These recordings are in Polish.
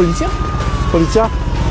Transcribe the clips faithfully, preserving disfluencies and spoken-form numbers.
Policja? Policja?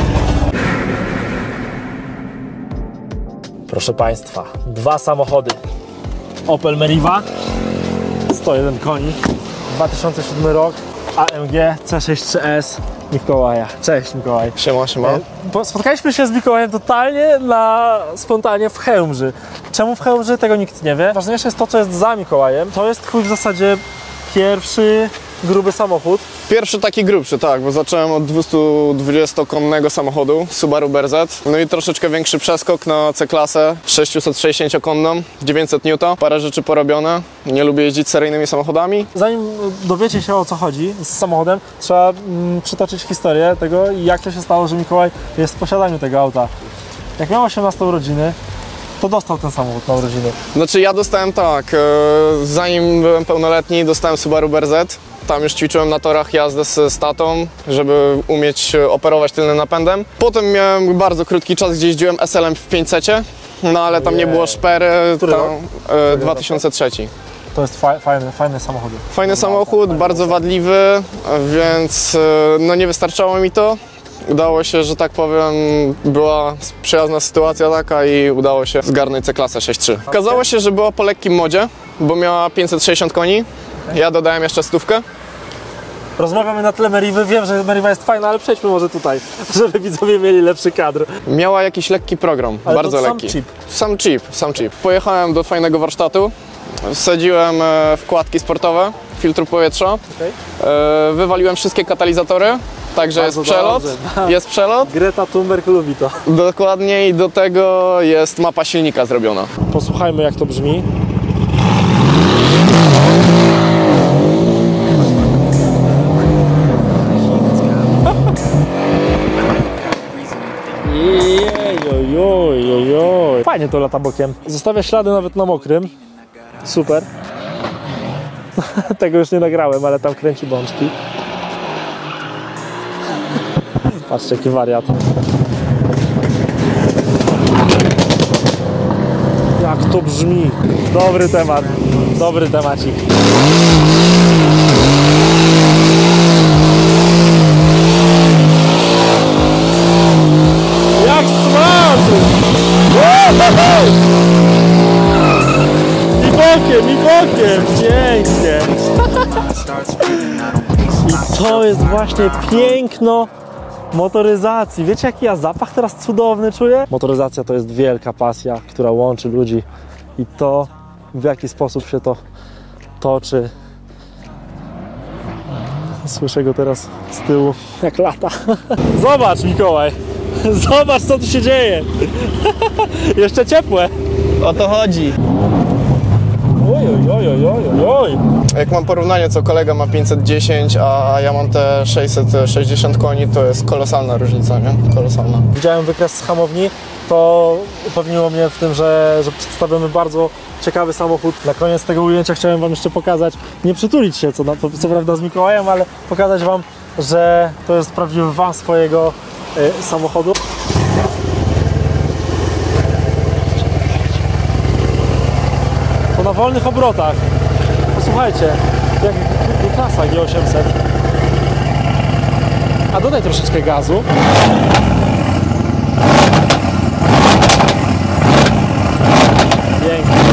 Proszę Państwa, dwa samochody. Opel Meriva, sto jeden koni, dwa tysiące siódmy rok, A M G C sześćdziesiąt trzy S Mikołaja. Cześć Mikołaj. Siema, siema. Spotkaliśmy się z Mikołajem totalnie na spontanie w Chełmży. Czemu w Chełmży? Tego nikt nie wie. Ważniejsze jest to, co jest za Mikołajem. To jest twój w zasadzie pierwszy gruby samochód. Pierwszy taki grubszy, tak, bo zacząłem od dwustodwudziestokonnego samochodu Subaru B R Z. No i troszeczkę większy przeskok na C-klasę sześćset sześćdziesięciokonną, dziewięćset niutów. Parę rzeczy porobione. Nie lubię jeździć seryjnymi samochodami. Zanim dowiecie się, o co chodzi z samochodem, trzeba mm, przytoczyć historię tego, jak to się stało, że Mikołaj jest w posiadaniu tego auta. Jak miał osiemnaste urodziny, to dostał ten samochód na urodziny. Znaczy ja dostałem tak, e, zanim byłem pełnoletni, dostałem Subaru B R Z. Tam już ćwiczyłem na torach jazdę z tatą, żeby umieć operować tylnym napędem. Potem miałem bardzo krótki czas, gdzie jeździłem S L-em w pięćsecie, no ale tam nie było szpery. Który tam, rok? e, dwa tysiące trzeci. To jest fa fajny, fajny samochód. Fajny samochód, fajny bardzo wadliwy, więc no nie wystarczało mi to. Udało się, że tak powiem, była przyjazna sytuacja taka i udało się zgarnąć C-klasę sześć trzy. Okazało się, że była po lekkim modzie, bo miała pięćset sześćdziesiąt koni. Ja dodałem jeszcze stówkę. Rozmawiamy na tle Merivy, wiem, że Meriva jest fajna, ale przejdźmy może tutaj, żeby widzowie mieli lepszy kadr. Miała jakiś lekki program, ale bardzo to lekki. Sam chip. Sam chip, sam chip. Pojechałem do fajnego warsztatu, wsadziłem wkładki sportowe, filtr powietrza, Okay. wywaliłem wszystkie katalizatory, także Bardzo jest przelot, dobrze. jest przelot. Greta Thunberg lubi to. Dokładnie i do tego jest mapa silnika zrobiona. Posłuchajmy, jak to brzmi. Ojojojojoj. Fajnie to lata bokiem. Zostawia ślady nawet na mokrym. Super. Tego już nie nagrałem, ale tam kręci bączki. Patrzcie, jaki wariat. Jak to brzmi. Dobry temat. Dobry temacik. Jak smaczy! I bokiem, i bokiem! Pięknie! I to jest właśnie piękno motoryzacji. Wiecie, jaki ja zapach teraz cudowny czuję? Motoryzacja to jest wielka pasja, która łączy ludzi i to, w jaki sposób się to toczy. Słyszę go teraz z tyłu, jak lata. Zobacz, Mikołaj! Zobacz, co tu się dzieje! Jeszcze ciepłe! O to chodzi. Oj, oj, oj, oj, oj, oj. Jak mam porównanie, co kolega ma pięćset dziesięć, a ja mam te sześćset sześćdziesiąt koni, to jest kolosalna różnica, nie? Kolosalna. Widziałem wykres z hamowni, to upewniło mnie w tym, że, że przedstawiamy bardzo ciekawy samochód. Na koniec tego ujęcia chciałem wam jeszcze pokazać, nie przytulić się co, co prawda z Mikołajem, ale pokazać wam, że to jest prawdziwy van swojego y, samochodu. To na wolnych obrotach. Posłuchajcie, jak klasa G osiemset. A dodaj troszeczkę gazu. Pięknie.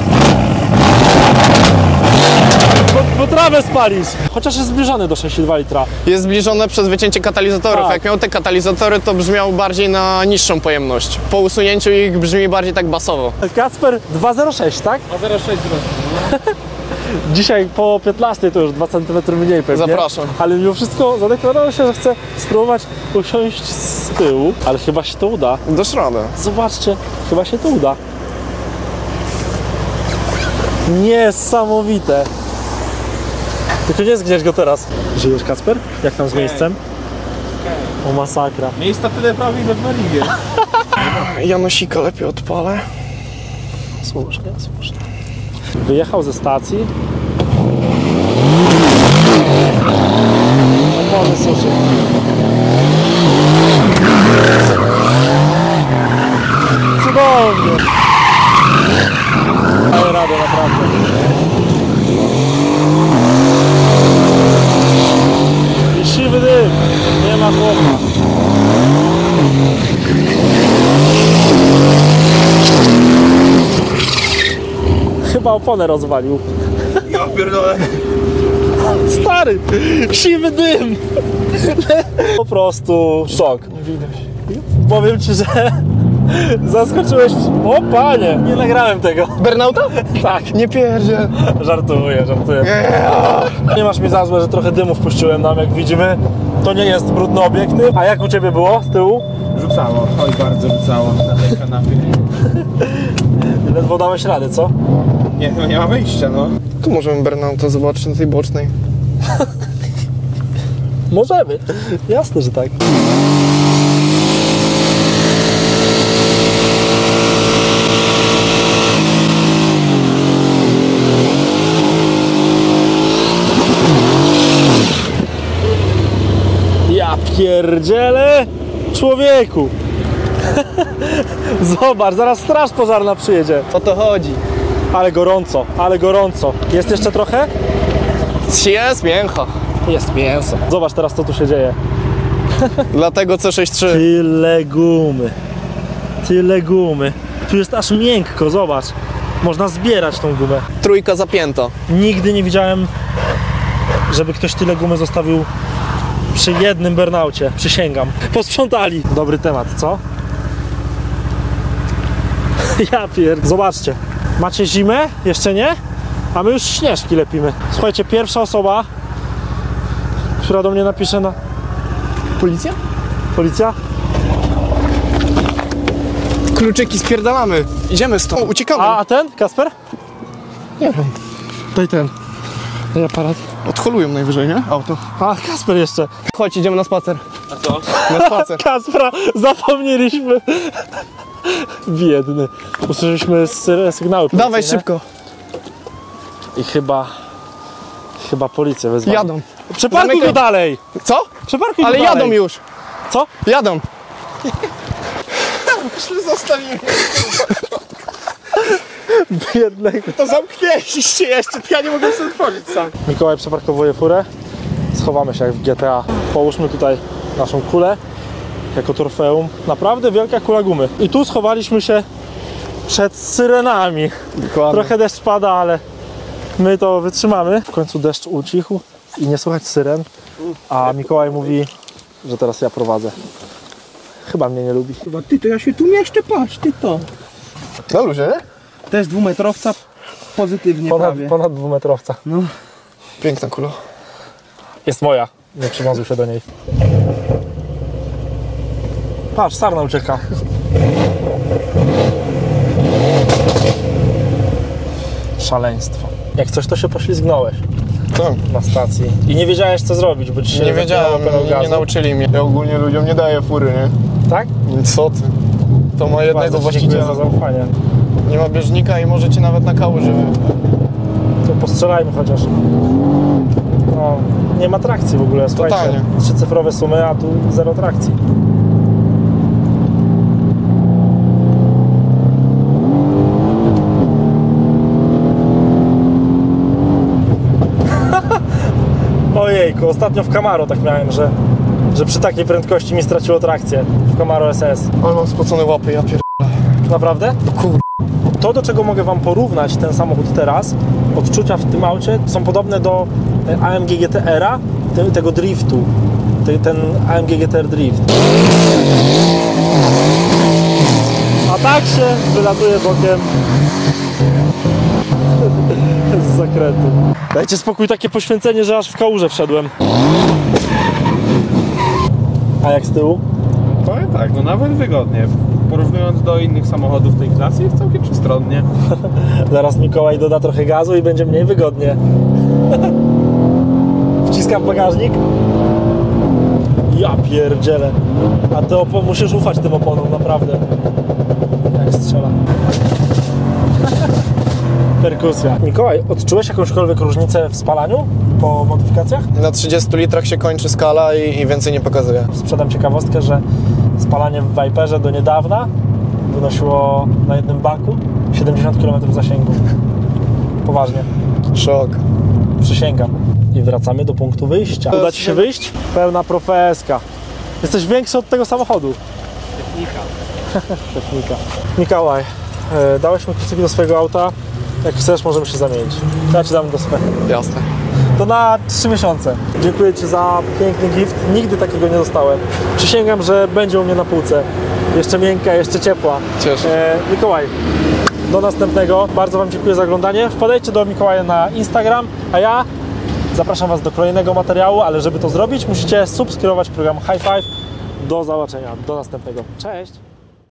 Bo, bo trawę spalisz. Chociaż jest zbliżony do sześć przecinek dwa litra. Jest zbliżone przez wycięcie katalizatorów. Tak. Jak miał te katalizatory, to brzmiał bardziej na niższą pojemność. Po usunięciu ich brzmi bardziej tak basowo. Kacper dwa zero sześć, tak? dwa zero sześć Dzisiaj po piętnastej to już dwa centymetry mniej pewnie. Zapraszam. Ale mimo wszystko zadeklarował się, że chce spróbować usiąść z tyłu. Ale chyba się to uda. Dasz radę. Zobaczcie, chyba się to uda. Niesamowite. Tylko nie zgniesz go teraz. Żyjesz, Kacper? Jak tam z miejscem? O, masakra. Miejsca tyle prawie ile w Merivie. Janosika lepiej odpalę. Słusznie, słusznie. Wyjechał ze stacji. Opony suszy. Cudownie. Daję radę, naprawdę. I siwy dym. Nie ma chyba oponę rozwalił. Ja pierdolę. Stary, siwy dym. Po prostu szok. Powiem ci, że zaskoczyłeś. O panie, nie nagrałem tego. Burnouta? Tak, Nie pierdzie. żartuję, żartuję. Nie masz mi za złe, że trochę dymu wpuściłem nam, jak widzimy. To nie jest brudny obiektyw. A jak u ciebie było z tyłu? Rzucało, oj bardzo rzucało na tej kanapie. Ledwo dałeś radę, co? Nie, no nie ma wyjścia, no. Tu możemy Burnouta zobaczyć na tej bocznej. Możemy. Jasne, że tak. Ja pierdzielę, człowieku. Zobacz, zaraz straż pożarna przyjedzie. O to chodzi. Ale gorąco, ale gorąco. Jest jeszcze trochę? Jest mięcho. Jest mięso. Zobacz teraz, co tu się dzieje. Dlatego C sześćdziesiąt trzy. Tyle gumy. Tyle gumy. Tu jest aż miękko, zobacz. Można zbierać tą gumę. Trójka zapięta. Nigdy nie widziałem, żeby ktoś tyle gumy zostawił przy jednym burnaucie. Przysięgam. Posprzątali. Dobry temat, co? Ja pierd... Zobaczcie. Macie zimę? Jeszcze nie? A my już śnieżki lepimy. Słuchajcie, pierwsza osoba, która do mnie napisze na... Policja? Policja? Kluczyki spierdalamy. Idziemy stąd. O, uciekamy. A, a ten? Kasper? Nie wiem. Daj ten. Daj aparat. Odholują najwyżej, nie? Auto. A, Kasper jeszcze. Chodź, idziemy na spacer. A co? Na spacer. Kaspra, zapomnieliśmy. Biedny. Usłyszeliśmy sy- sygnały Dawaj policyjne. szybko. I chyba... Chyba policję wezwali. Jadą. Przeparkuj Zamykaj. go dalej. Co? Przeparkuj Ale go jadą dalej. już. Co? Jadą. Zostawimy. Biednego. To zamknęliście jeszcze, to ja nie mogę sobie otworzyć sam. Mikołaj przeparkowuje furę. Schowamy się jak w G T A. Połóżmy tutaj naszą kulę jako trofeum. Naprawdę wielka kula gumy. I tu schowaliśmy się przed syrenami. Dokładnie. Trochę deszcz pada, ale my to wytrzymamy. W końcu deszcz ucichł i nie słychać syren. A Mikołaj mówi, że teraz ja prowadzę. Chyba mnie nie lubi. Chyba ty, to ja się tu mieszczę, patrz, ty to. Na luzie, nie? To jest dwumetrowca, pozytywnie Ponad, prawie. ponad dwumetrowca. No. Piękna kula. Jest moja. Nie przywiązuj się do niej. Patrz, sarna ucieka. Szaleństwo. Jak coś, to się poślizgnąłeś Tak. na stacji. I nie wiedziałeś, co zrobić, bo ci się Nie wiedziałem, zapomniało nie, gazu. nie nauczyli mnie. Ja ogólnie ludziom nie daję fury, nie? Tak? Co ty? To ma jednego Bardzo ci dziękuję właściciela. za zaufanie. Nie ma bieżnika i możecie nawet na kałuży. To postrzelajmy chociaż. No, nie ma trakcji w ogóle, słuchajcie. Totalnie. Trzycyfrowe sumy, a tu zero trakcji. Ojejku, ostatnio w Camaro tak miałem, że, że przy takiej prędkości mi straciło trakcję w Camaro S S. Ale mam spocone łapy, ja pier... Naprawdę? Kur... To, do czego mogę Wam porównać ten samochód teraz, odczucia w tym aucie są podobne do A M G G T R-a, te, tego driftu, te, ten A M G G T R Drift. A tak się wylatuje bokiem z zakrętu. Dajcie spokój, takie poświęcenie, że aż w kałużę wszedłem. A jak z tyłu? Powiem tak, no nawet wygodnie. Porównując do innych samochodów tej klasy, jest całkiem przestronnie. Zaraz Mikołaj doda trochę gazu i będzie mniej wygodnie. Wciskam bagażnik. Ja pierdzielę. A ty opo- musisz ufać tym oponom, naprawdę. Jak strzela. Perkusja. Mikołaj, odczułeś jakąśkolwiek różnicę w spalaniu po modyfikacjach? Na trzydziestu litrach się kończy skala i, i więcej nie pokazuje. Sprzedam ciekawostkę, że spalanie w Viperze do niedawna wynosiło na jednym baku siedemdziesiąt kilometrów zasięgu. Poważnie. Szok. Przysięgam. I wracamy do punktu wyjścia. Uda Ci się wyjść? Pełna profeska. Jesteś większy od tego samochodu. Technika. Technika. Mikołaj, e, dałeś mi kluczyki do swojego auta. Jak chcesz, możemy się zamienić. Ja ci dam do swego. Jasne. To na trzy miesiące. Dziękuję ci za piękny gift. Nigdy takiego nie dostałem. Przysięgam, że będzie u mnie na półce. Jeszcze miękka, jeszcze ciepła. Cieszę się. E, Mikołaj, do następnego. Bardzo wam dziękuję za oglądanie. Wpadajcie do Mikołaja na Instagram, a ja zapraszam was do kolejnego materiału, ale żeby to zrobić, musicie subskrybować program High Five. Do zobaczenia, do następnego. Cześć!